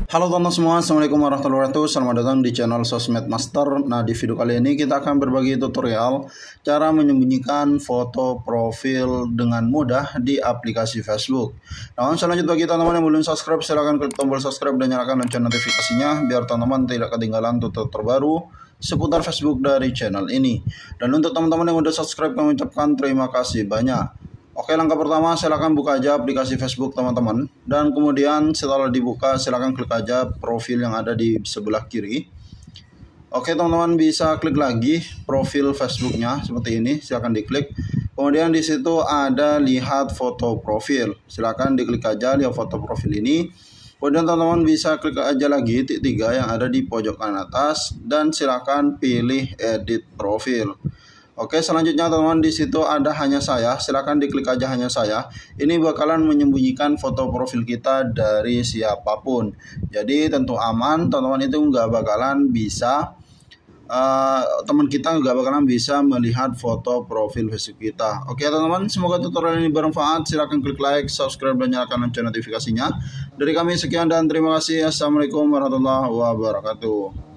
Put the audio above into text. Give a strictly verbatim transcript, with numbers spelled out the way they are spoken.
Halo teman-teman semua, Assalamualaikum warahmatullahi wabarakatuh. Selamat datang di channel Sosmed Master. Nah, di video kali ini kita akan berbagi tutorial cara menyembunyikan foto profil dengan mudah di aplikasi Facebook. Nah, selanjutnya bagi teman-teman yang belum subscribe, silahkan klik tombol subscribe dan nyalakan lonceng notifikasinya biar teman-teman tidak ketinggalan tutorial terbaru seputar Facebook dari channel ini. Dan untuk teman-teman yang udah subscribe, kami ucapkan terima kasih banyak. Oke, langkah pertama silakan buka aja aplikasi Facebook teman-teman, dan kemudian setelah dibuka silakan klik aja profil yang ada di sebelah kiri. Oke teman-teman, bisa klik lagi profil Facebooknya seperti ini, silakan diklik. Kemudian di situ ada lihat foto profil, silakan diklik aja lihat foto profil ini. Kemudian teman-teman bisa klik aja lagi titik tiga yang ada di pojok kanan atas dan silakan pilih edit profil. Oke, selanjutnya teman-teman di situ ada hanya saya, silakan diklik aja hanya saya. Ini bakalan menyembunyikan foto profil kita dari siapapun. Jadi tentu aman, teman-teman itu nggak bakalan bisa uh, teman kita nggak bakalan bisa melihat foto profil Facebook kita. Oke teman-teman, semoga tutorial ini bermanfaat. Silakan klik like, subscribe dan nyalakan lonceng notifikasinya. Dari kami sekian dan terima kasih. Assalamualaikum warahmatullahi wabarakatuh.